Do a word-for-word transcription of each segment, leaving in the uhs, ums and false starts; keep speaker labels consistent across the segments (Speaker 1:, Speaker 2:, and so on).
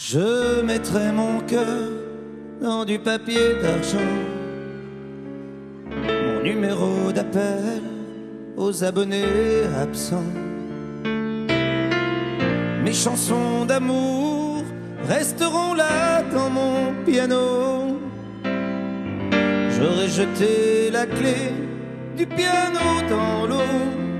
Speaker 1: Je mettrai mon cœur dans du papier d'argent, mon numéro d'appel aux abonnés absents. Mes chansons d'amour resteront là dans mon piano. J'aurais jeté la clé du piano dans l'eau.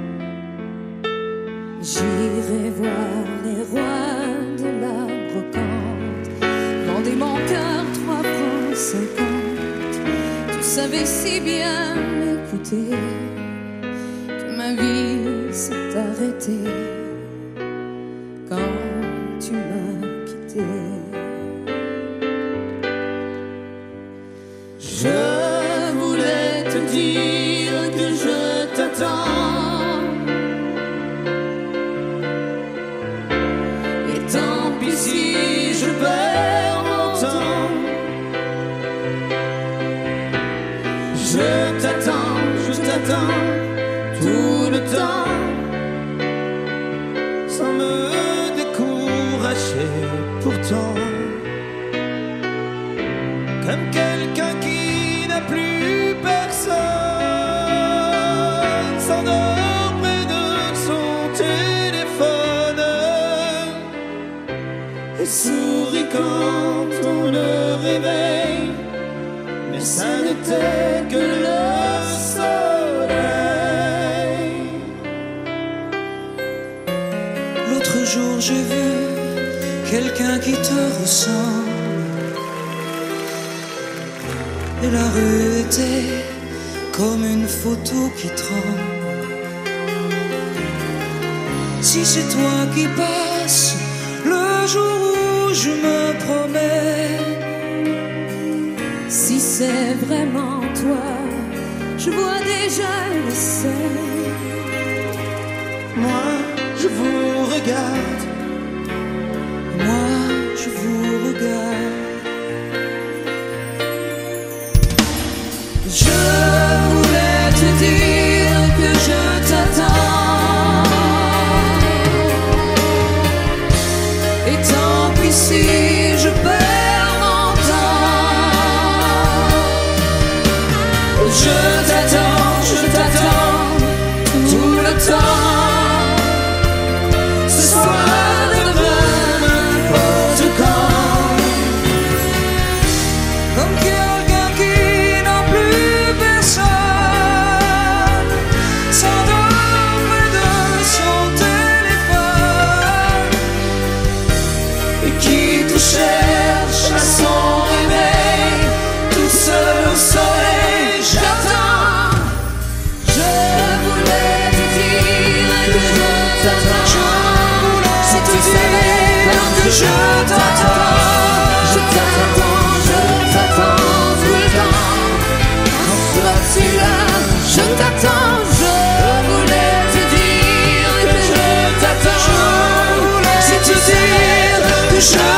Speaker 2: J'irai voir les rois de la brocante, vendez mon cœur trois francs cinquante. Tu savais si bien m'écouter que ma vie s'est arrêtée quand tu m'as quitté. Je voulais te dire que je t'attends, et tant pis si je perds mon temps.
Speaker 1: Je t'attends, je t'attends tout le temps, sans me décourager pourtant. Comme quelqu'un qui n'a plus personne, s'endort près de son téléphone et sourit quand on le réveille, mais ça n'était que le soleil.
Speaker 3: L'autre jour j'ai vu quelqu'un qui te ressemble, et la rue était comme une photo qui tremble. Si c'est toi qui passes le jour où je me promets,
Speaker 2: si c'est vraiment toi, je vois déjà le ciel.
Speaker 1: Moi, je vous regarde,
Speaker 3: moi je vous regarde.
Speaker 2: Je voulais te dire que je t'attends, et tant pis si je perds mon temps. Je t'attends, je t'attends tout le temps. Ce soir, demain, n'importe quand.
Speaker 3: Comme quelqu'un qui n'a plus personne, s'endort près de son téléphone
Speaker 1: et qui te cherche à son réveil, tout seul au soleil.
Speaker 2: J'attends, je voulais te dire que je t'attends. Si tu savais comme que je t'attends, je t'attends, je t'attends tout le temps. Quand seras-tu là? Je t'attends, je voulais te dire que je t'attends. Si tu sais que je